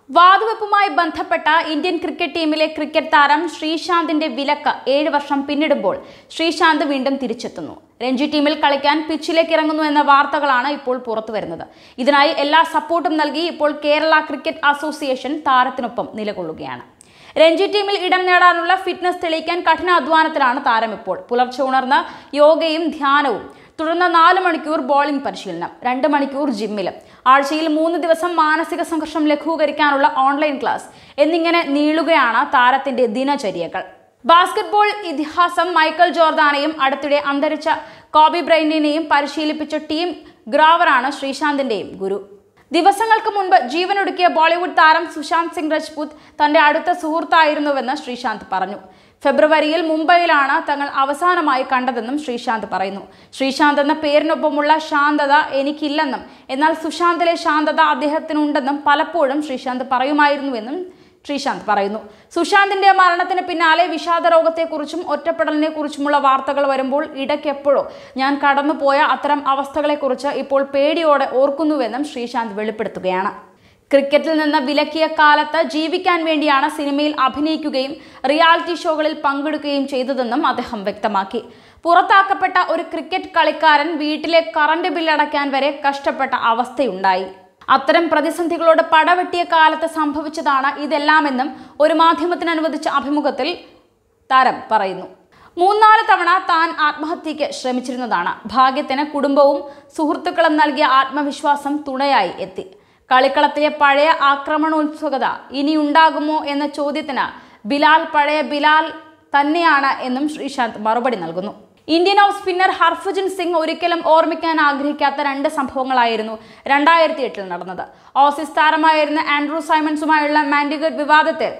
വാതുവെപ്പുമായി ബന്ധപ്പെട്ട Indian cricket ടീമിലെ cricket താരം ശ്രീശാന്തിന്റെ വിലക്ക് 7 വർഷം പിന്നിടുമ്പോൾ ശ്രീശാന്ത് വീണ്ടും തിരിച്ചെത്തുന്നു. രഞ്ജി ടീമിൽ കളിക്കാൻ പിച്ചിലേക്ക് ഇറങ്ങുന്നു എന്ന വാർത്തകളാണ് ഇപ്പോൾ പുറത്തുവരുന്നത്. ഇതിനായി എല്ലാ സപ്പോർട്ടും നൽകി ഇപ്പോൾ കേരള ക്രിക്കറ്റ് അസോസിയേഷൻ താരത്തിനൊപ്പം നിലകൊള്ളുകയാണ്. രഞ്ജി ടീമിൽ ഇടം നേടാനുള്ള ഫിറ്റ്നസ് തെളിയിക്കാൻ കഠിനാധ്വാനത്തിലാണ് താരം ഇപ്പോൾ. പുലർച്ചെ ഉണർന്ന് യോഗയും ധ്യാനവും, തുടർന്ന് 4 മണിക്കൂർ ബോളിംഗ് പരിശീലനം, 2 മണിക്കൂർ ജിമ്മിലും, ആഴ്ചയിൽ 3 ദിവസം മാനസിക സംഘർഷം ലഘൂകരിക്കാനുള്ള ഓൺലൈൻ ക്ലാസ് എന്നിങ്ങനെ നീളുകയാണ് താരത്തിന്റെ ദിനചര്യകൾ. ബാസ്കറ്റ്ബോൾ ഇതിഹാസം മൈക്കൽ ജോർദാനെയും അടുത്തിടെ അന്തരിച്ച കോബി ബ്രൈന്റിനെയും പരിശീലിപ്പിച്ച ടീം ഗ്രാവറാണ് ശ്രീശാന്തിന്റെയും ഗുരു. ദിവസങ്ങൾക്ക് മുൻപ് ജീവനൊടുക്കിയ ബോളിവുഡ് താരം സുശാന്ത് സിംഗ് രജ്പൂത് തന്റെ അടുത്ത സുഹൃത്തായിരുന്നുവെന്ന് ശ്രീശാന്ത് പറഞ്ഞു. ഫെബ്രുവരിയിൽ മുംബൈയിലാണ് തങ്ങൾ അവസാനമായി കണ്ടതെന്നും ശ്രീശാന്ത് പറയുന്നു. ശ്രീശാന്ത് എന്ന പേരിനൊപ്പമുള്ള ശാന്തത എനിക്കില്ലെന്നും എന്നാൽ സുശാന്തിലെ ശാന്തത അദ്ദേഹത്തിനുണ്ടെന്നും പലപ്പോഴും ശ്രീശാന്ത് പറയുമായിരുന്നുവെന്നും ശ്രീശാന്ത് പറയുന്നു. സുശാന്തിന്റെ മരണത്തിന് പിന്നാലെ വിഷാദ രോഗത്തെക്കുറിച്ചും ഒറ്റപ്പെടലിനെ കുറിച്ചുമുള്ള വാർത്തകൾ വരുമ്പോൾ ഇടയ്ക്കെപ്പോഴോ ഞാൻ കടന്നുപോയ അത്തരം അവസ്ഥകളെക്കുറിച്ച് ഇപ്പോൾ പേടിയോടെ ഓർക്കുന്നുവെന്നും ശ്രീശാന്ത് വെളിപ്പെടുത്തുകയാണ്. ക്രിക്കറ്റിൽ നിന്ന് വിലക്കിയ കാലത്ത് ജീവിക്കാൻ വേണ്ടിയാണ് സിനിമയിൽ അഭിനയിക്കുകയും റിയാലിറ്റി ഷോകളിൽ പങ്കെടുക്കുകയും ചെയ്തതെന്നും അദ്ദേഹം വ്യക്തമാക്കി. പുറത്താക്കപ്പെട്ട ഒരു ക്രിക്കറ്റ് കളിക്കാരൻ വീട്ടിലെ കറണ്ട് ബില്ലടയ്ക്കാൻ വരെ കഷ്ടപ്പെട്ട അവസ്ഥയുണ്ടായി. അത്തരം പ്രതിസന്ധികളോട് പടവെട്ടിയ കാലത്ത് സംഭവിച്ചതാണ് ഇതെല്ലാമെന്നും ഒരു മാധ്യമത്തിന് അനുവദിച്ച അഭിമുഖത്തിൽ താരം പറയുന്നു. 3-4 തവണ താൻ ആത്മഹത്യയ്ക്ക് ശ്രമിച്ചിരുന്നതാണ്. ഭാഗ്യത്തിന് കുടുംബവും സുഹൃത്തുക്കളും നൽകിയ ആത്മവിശ്വാസം തുണയായി എത്തി. കളിക്കളത്തിലെ പഴയ ആക്രമണോത്സുകത ഇനിയുണ്ടാകുമോ എന്ന ചോദ്യത്തിന് ബിലാൽ പഴയ ബിലാൽ തന്നെയാണ് എന്നും ശ്രീശാന്ത് മറുപടി നൽകുന്നു. Indian off spinner Harbhajan Singh ഒരിക്കലും ഓർമ്മിക്കാൻ ആഗ്രഹിക്കാത്ത 2 സംഭവങ്ങളായിരുന്നു 2008 നടന്നത്. ഓസീസ് താരമായിരുന്ന ആൻഡ്രൂ സൈമൺസുമായുള്ള മാൻഡിഗഡ് വിവാദത്തിൽ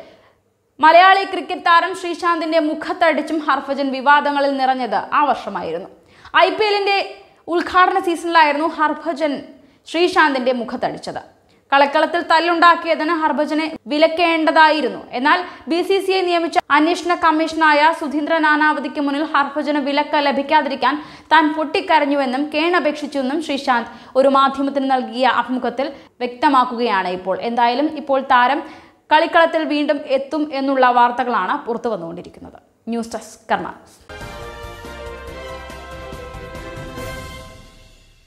മലയാളി ക്രിക്കറ്റ് താരം ശ്രീശാന്തിന്റെ മുഖത്തടിച്ചും ഹർഭജൻ വിവാദങ്ങളിൽ നിറഞ്ഞത് ആ വർഷമായിരുന്നു. IPLന്റെ ഉദ്ഘാടന സീസണിലായിരുന്നു ഹർഭജൻ ശ്രീശാന്തിന്റെ മുഖത്തടിച്ചത്. കളിക്കളത്തിൽ തല്ലുണ്ടാക്കിയതിന് ഹർഭജനെ വിലക്കേണ്ടതായിരുന്നു. എന്നാൽ BCCI നിയമിച്ച അന്വേഷണ കമ്മീഷനായ സുധീന്ദ്ര നാനാവതിക്ക് മുന്നിൽ ഹർഭജന് വിലക്ക് ലഭിക്കാതിരിക്കാൻ താൻ പൊട്ടിക്കരഞ്ഞുവെന്നും കേണപേക്ഷിച്ചുവെന്നും ശ്രീശാന്ത് ഒരു മാധ്യമത്തിന് നൽകിയ അഭിമുഖത്തിൽ വ്യക്തമാക്കുകയാണ്. എന്തായാലും ഇപ്പോൾ താരം കളിക്കളത്തിൽ വീണ്ടും എത്തും എന്നുള്ള വാർത്തകളാണ് പുറത്തു വന്നുകൊണ്ടിരിക്കുന്നത്. ന്യൂസ് ഡെസ്ക് കർമ്മ.